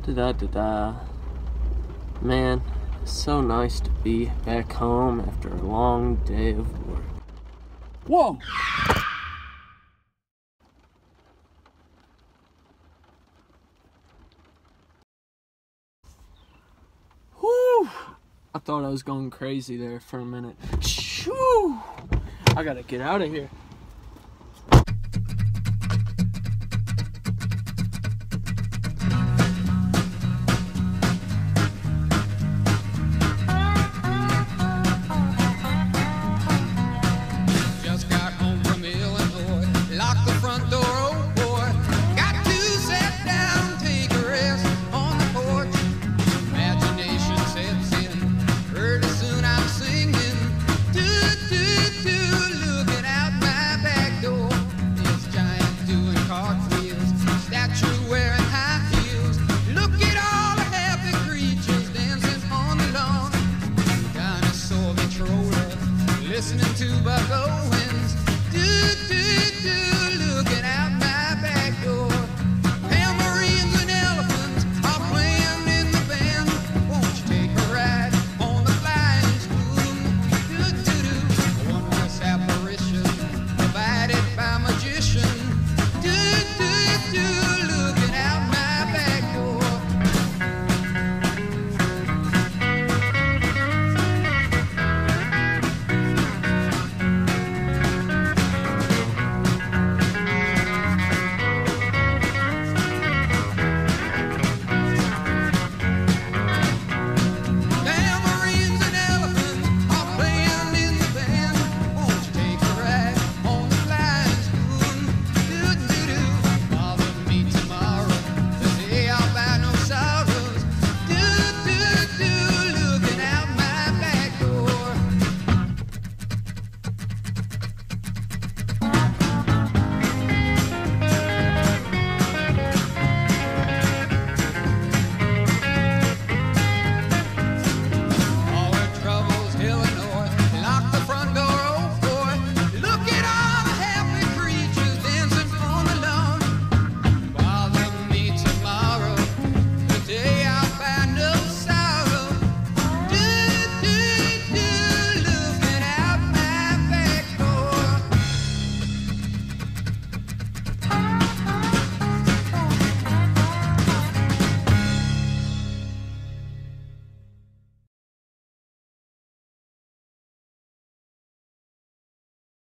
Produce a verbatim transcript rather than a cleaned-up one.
Da da da da. Man, it's so nice to be back home after a long day of work. Whoa! Whew! I thought I was going crazy there for a minute. Shoo! I gotta get out of here.